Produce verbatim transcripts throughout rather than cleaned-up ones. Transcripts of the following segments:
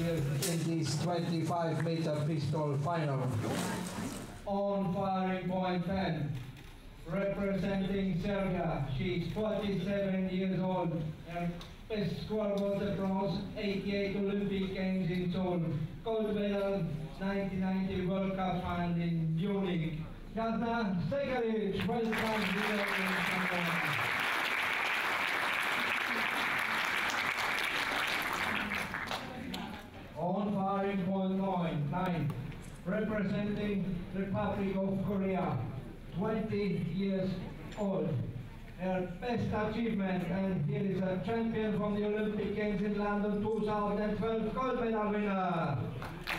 here in this twenty-five meter pistol final. On firing point ten, representing Serbia, she's forty-seven years old. Her best score was the bronze eighty-eight Olympic Games in Seoul. Gold medal nineteen ninety World Cup final in Munich. Jasna Stegaric, welcome to the On firing point nine, representing Republic of Korea, twenty years old. Her best achievement, and here is a champion from the Olympic Games in London two thousand twelve, gold medal winner.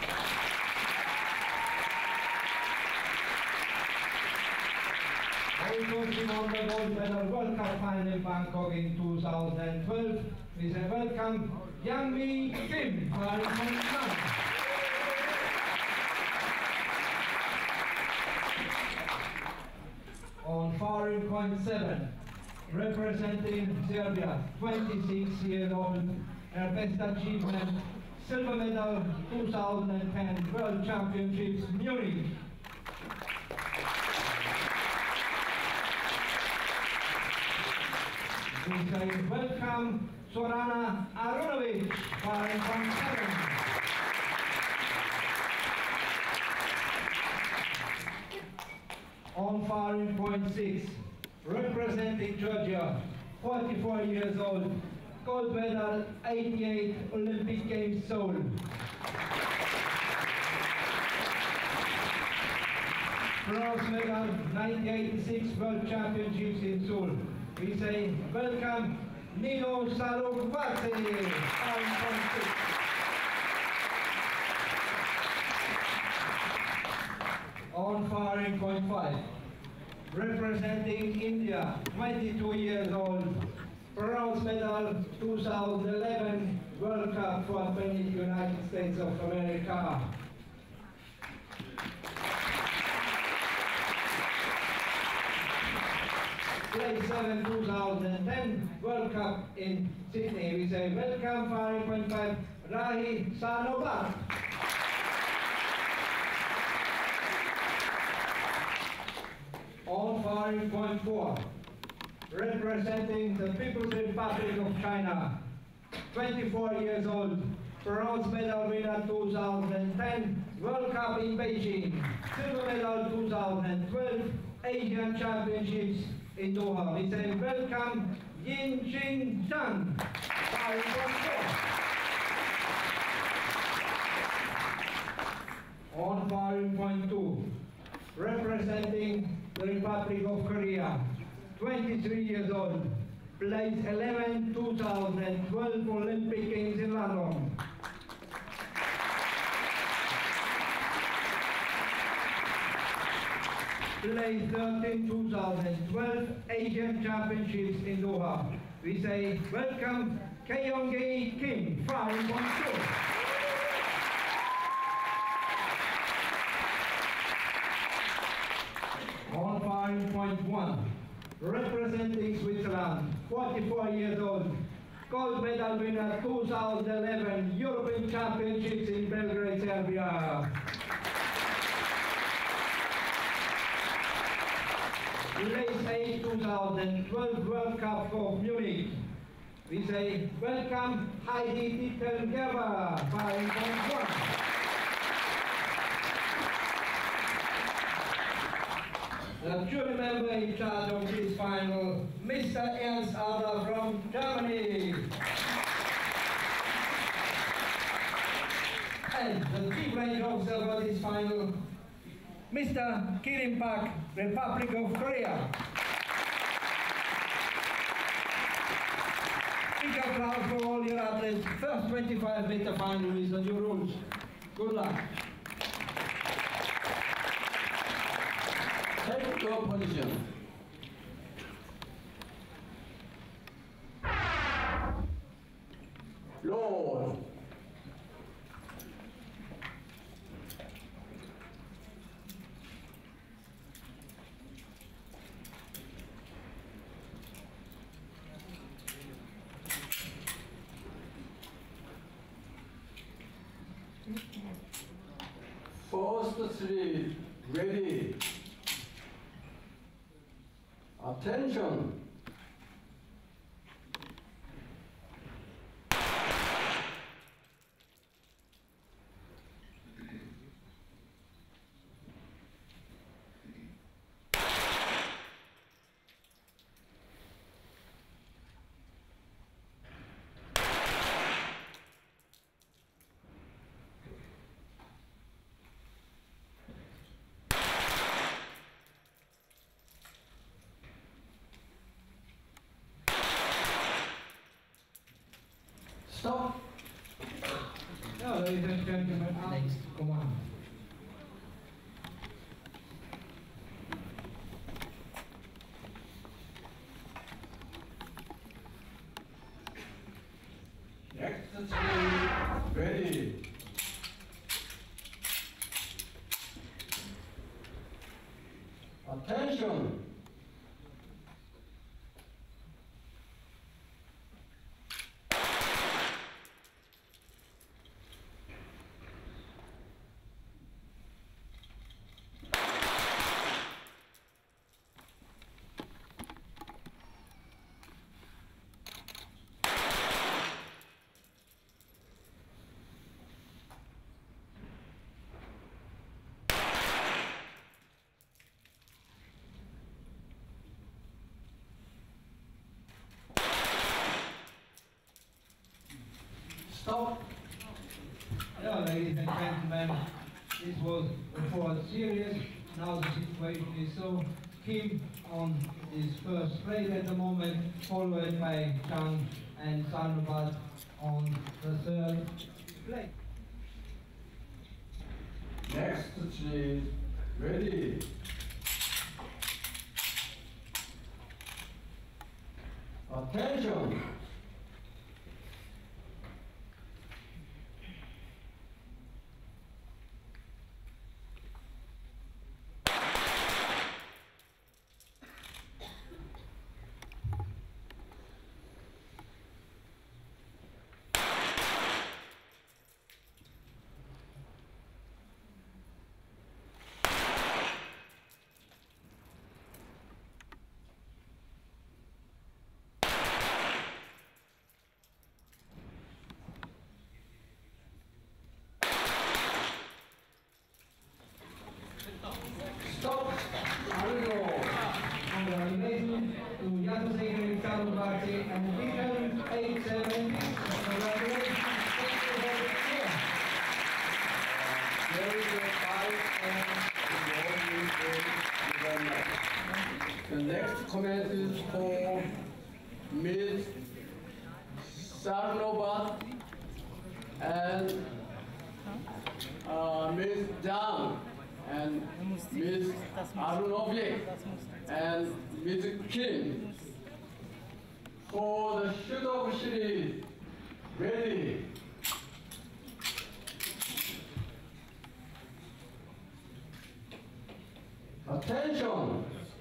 Also she won the gold medal World Cup final in Bangkok in two thousand twelve. We say welcome Yang-Mi Kim. On firing point seven, representing Serbia, twenty-six years old, her best achievement, silver medal two thousand ten World Championships Munich. We say welcome Sorana Arunovic, firing point seven. On firing point six, representing Georgia, forty-four years old, gold medal eighty-eight Olympic Games Seoul. Bronze medal nineteen eighty-six World Championships in Seoul. We say welcome Nino Sarugvati, firing point six. On firing point five, representing India, twenty-two years old, bronze medal two thousand eleven World Cup for the United States of America. Place seven two thousand ten World Cup in Sydney. We say welcome firing point five, Rahi Sanobat. On firing point four, representing the People's Republic of China, twenty-four years old, bronze medal winner two thousand ten World Cup in Beijing, silver medal two thousand twelve Asian Championships in Doha. We say welcome Yin Jing Zhang, firing point four. On firing point two, representing the Republic of Korea, twenty-three years old, place eleven two thousand twelve Olympic Games in London. Place thirteen two thousand twelve Asian Championships in Doha. We say welcome Keong-Gi Kim, firing point two. On firing point one, representing Switzerland, forty-four years old, gold medal winner two thousand eleven European Championships in Belgrade, Serbia. Place eight two thousand twelve World Cup for Munich. We say welcome Heidi Titelgerber, firing point one. The jury member in charge of this final, Mister Ernst Adler from Germany. And the chief range officer for this final, Mister Kirin Pak, Republic of Korea. Big applause for all your athletes. First twenty-five meter final is the new rules. Good luck. Take your position. Lord. First three, ready. Attention. Stop. Now, ladies and gentlemen, next command. Next three, ready. Attention. Stop. Yeah, ladies and gentlemen, this was before serious. Now the situation is so Kim on his first plate at the moment, followed by Chang and Sanubad on the third plate. Next three, ready. Attention. Stop. Argo. Congratulations to Yatosek Sanubati and Vision eight seventy. Congratulations. Very good fight and the next comment is for Miz Sarnovat and uh, Miz Zhang and Miz Arunovic and Miz Kim for the shoot-off series. Ready? Attention!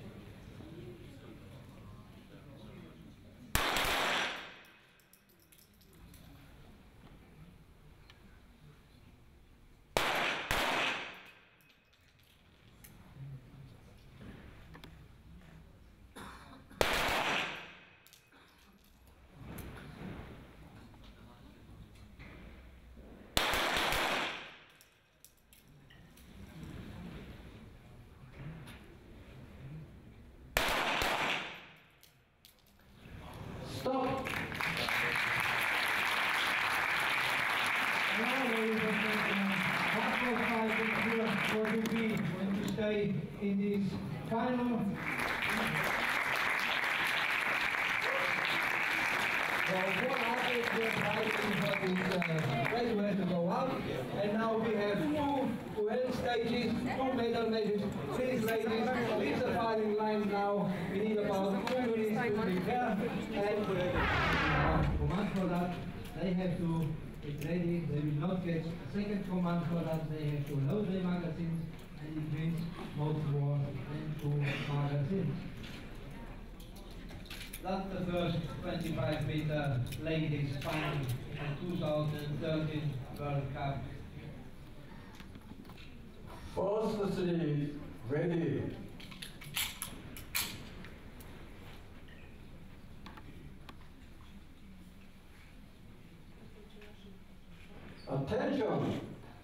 Stop! Now, ladies and gentlemen, what was fighting here for to be when you stay in this final? Well, one athlete was fighting for this uh, railway to go out, and now we have two two end stages, two medal matches. Please, ladies, leave the fighting line now. We need about two minutes to prepare, and uh, command for that, they have to get ready. They will not get a second command for that. They have to load their magazines, and it means both war and two magazines. That's the first twenty-five meter ladies final in the two thousand thirteen World Cup. First three, ready. Attention!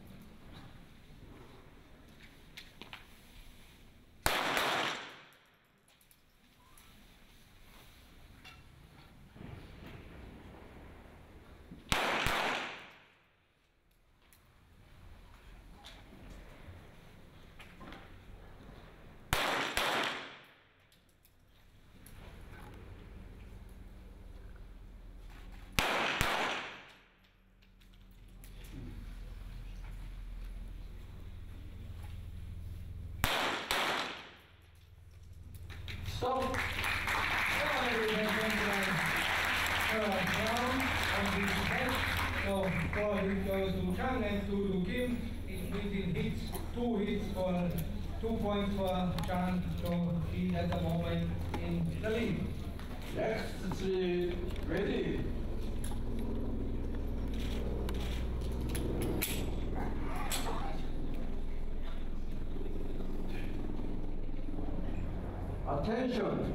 Stop. So, for it goes to Chang and to, to Kim, it within hits, two hits for two points for Chang, so he at the moment in the lead. Next three, ready. Attention!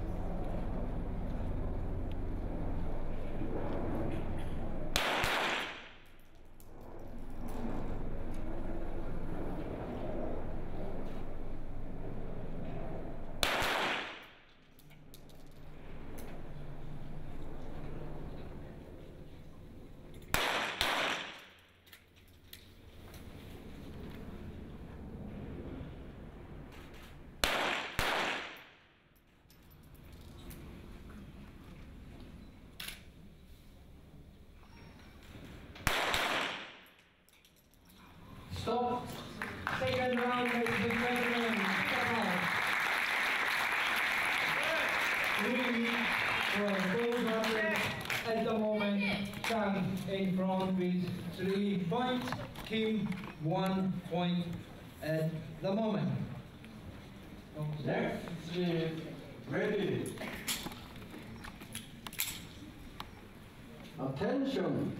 Stop. Second round, ladies and gentlemen. Come on. Three for both runners. At the moment, Chang in front with three points. Kim one point at the moment. Next three, ready. Attention!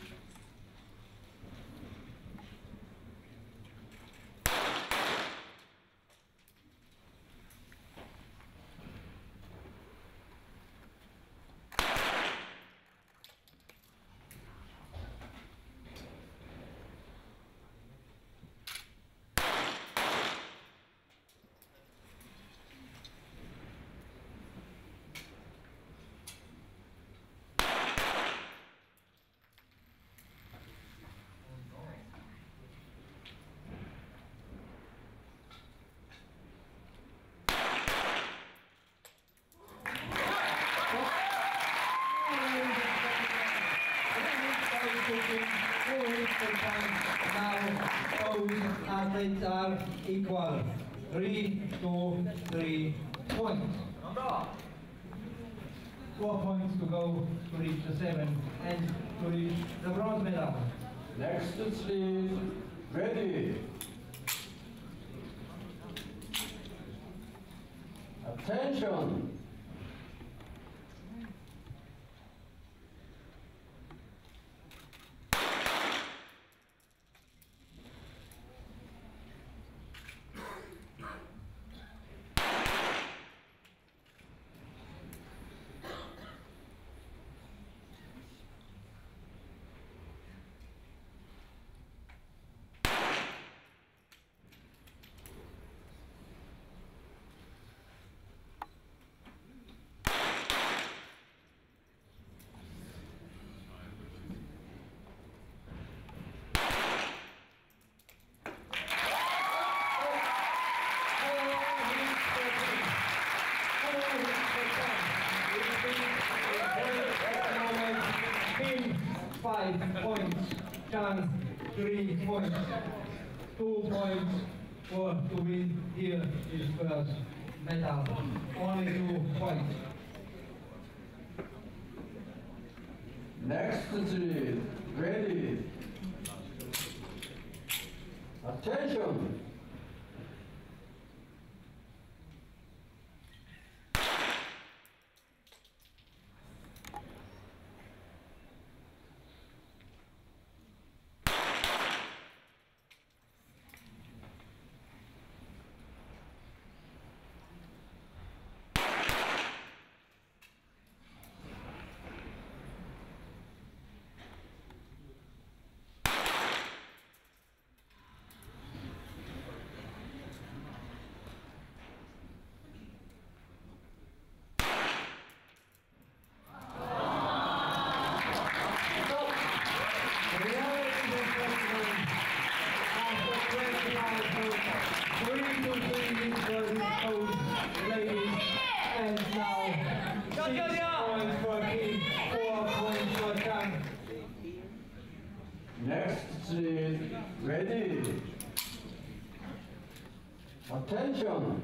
Now, both athletes are equal. Three, two, three points. Four points to go to reach the seven and to reach the bronze medal. Next three, ready. Attention! Five points, Chang three points, two points for to win here his first medal. Only two points. Next three, ready. Attention! ladies. And now, six points for Keith, four points for Kang. Next is ready. Attention.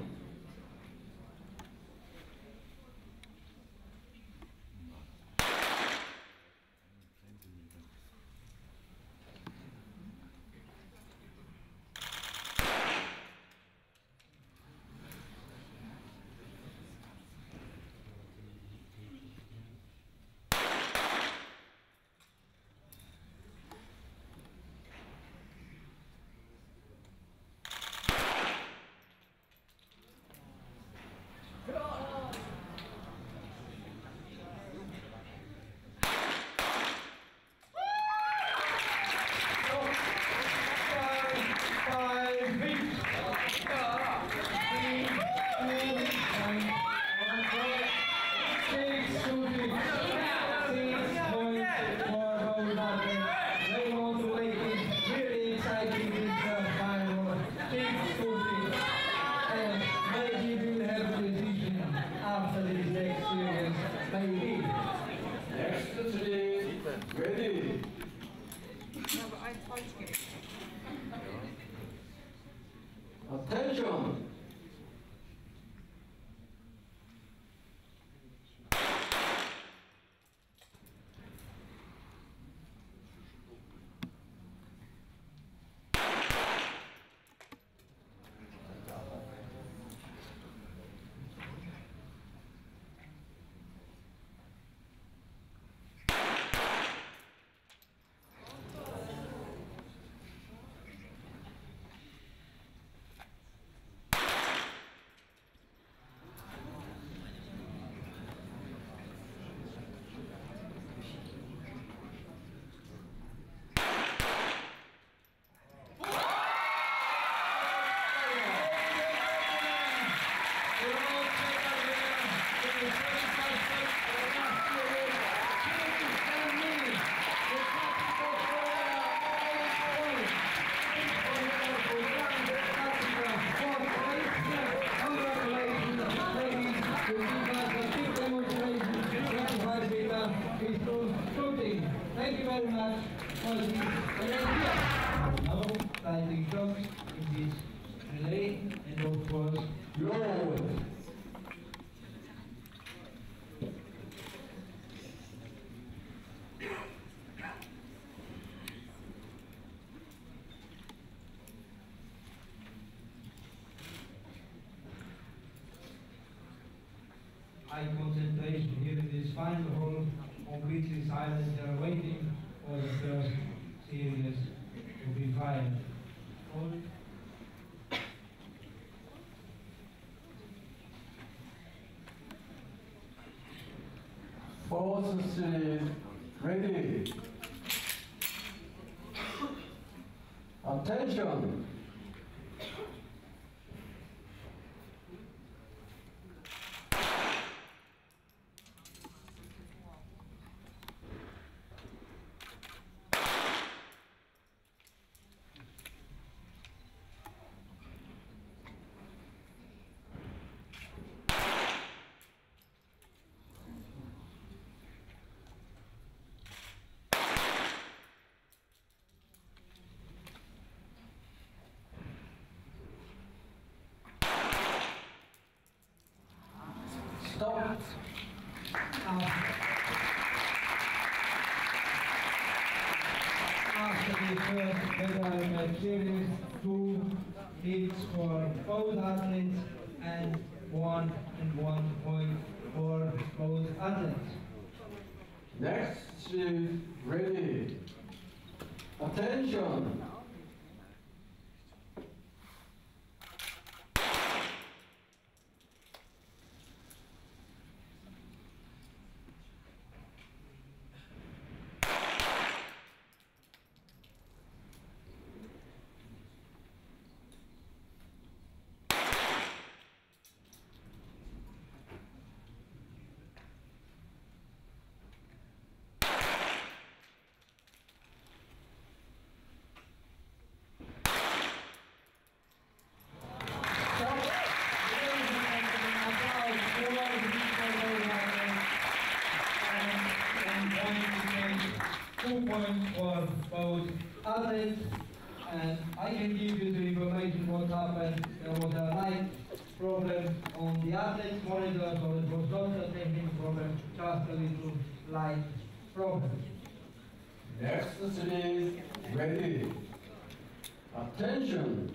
Ready? Attention! Thank you very much for this now standing jobs in this relay and of course your awards. High concentration here in this final hall, completely silent. They are waiting for the first series to be fired. Hold. Fourth series ready. Attention. Stop. After the first medal match series, two hits for both athletes and one and one point for both athletes. Next is ready. Attention. and I can give you the information what happened. There was a light problem on the athlete's monitor, so it was not a technical problem, just a little light problem. Next is ready. Attention.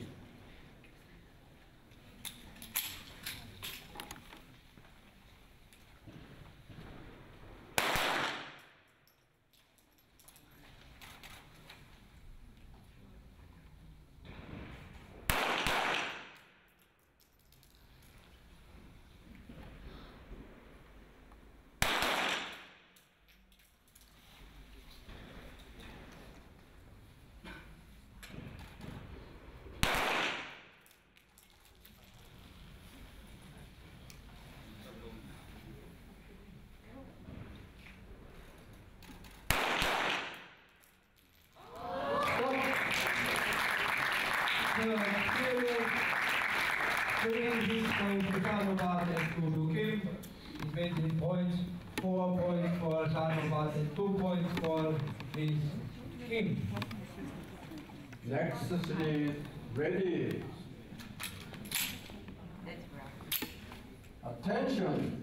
Points, four points for Sandoval and two points for this Kim. Next is ready. Attention.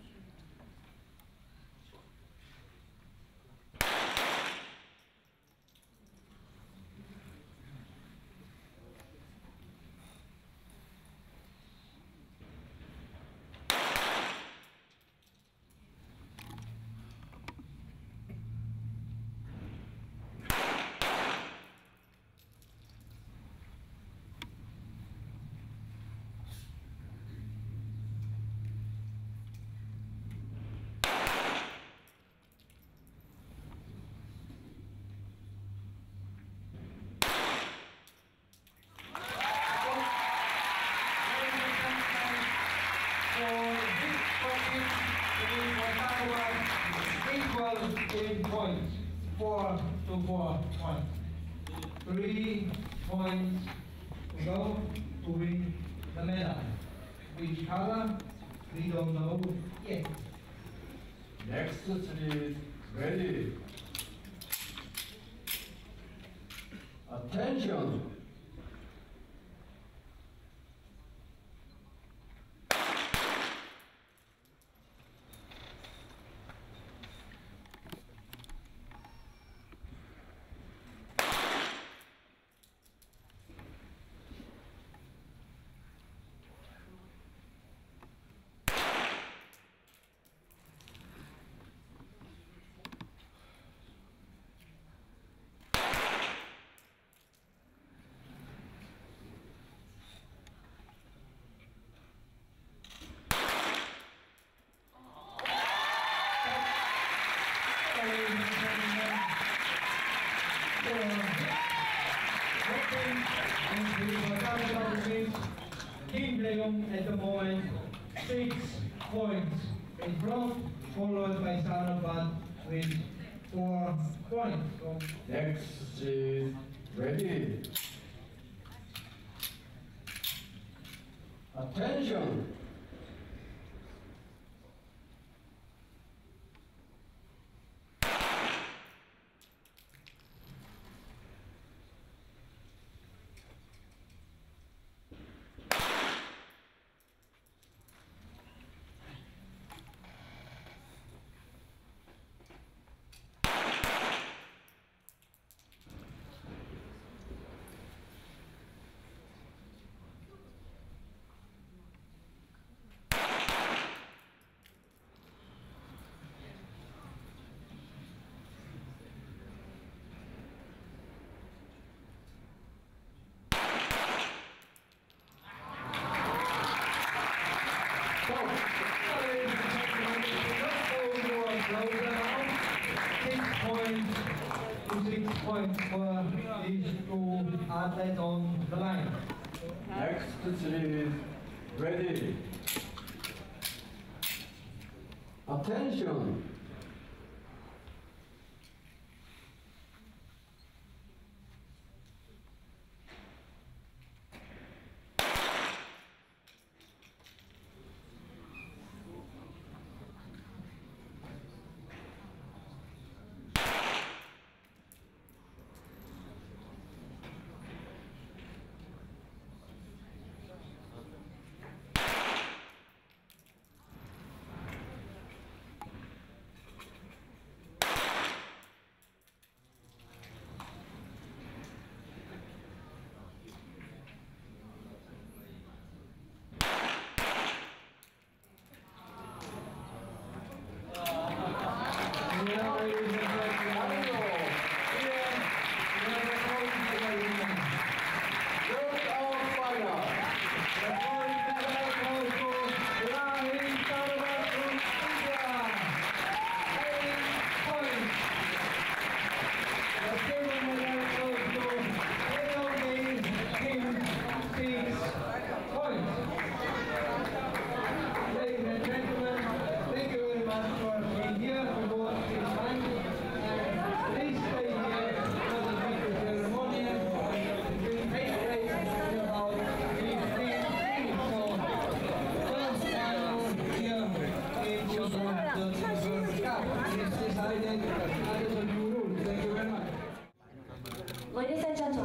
Eight points, four to four points. Three points to go to win the medal. Which color? We don't know yet. Next is ready. Attention. Kim Leon at the moment, six points in front, followed by Sandoval with four points. So Next is ready. Attention. Points for these two athletes on the line. Next is ready. Attention.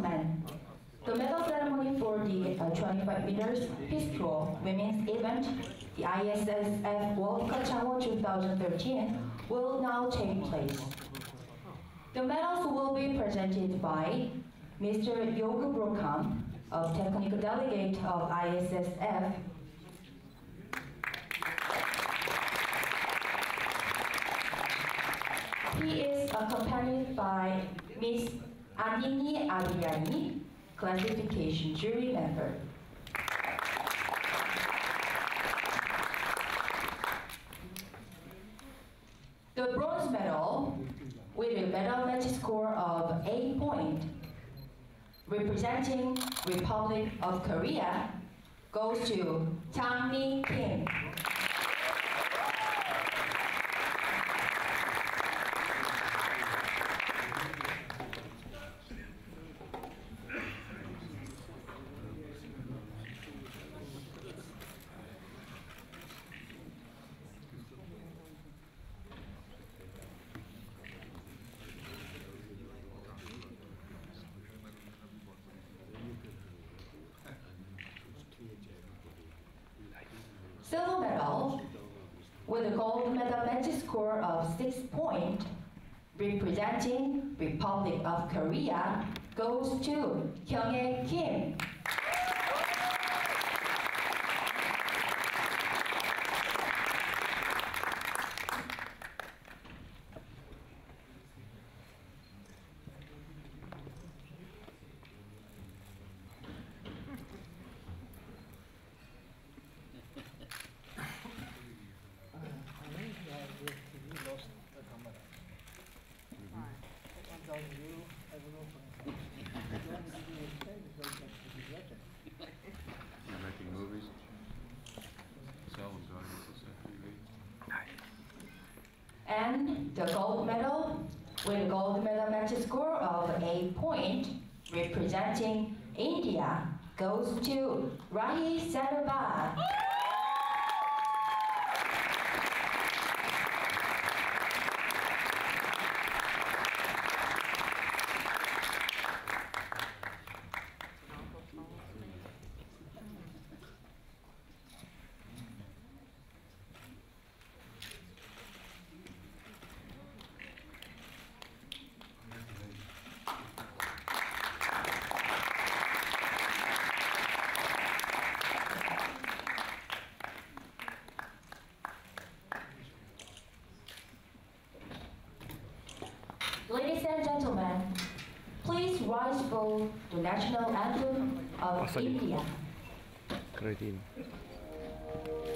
gentlemen, the medal ceremony for the uh, twenty-five meters pistol women's event, the I S S F World Cup Changwon twenty thirteen, will now take place. The medals will be presented by Mister Yoga Brokam, of Technical Delegate of I S S F. He is accompanied by Miz Anini Adriani, classification jury member. The bronze medal, with a medal match score of eight points, representing Republic of Korea, goes to Chang-mi Kim. Silver medal, with a gold medal match score of six points, representing Republic of Korea, goes to Hyung-hae Kim. You're making movies? Selling guys, And the gold medal, with a gold medal match score of eight points, representing India, goes to Rahi Sarabad. Ladies and gentlemen, please rise for the national anthem of India. Kredin.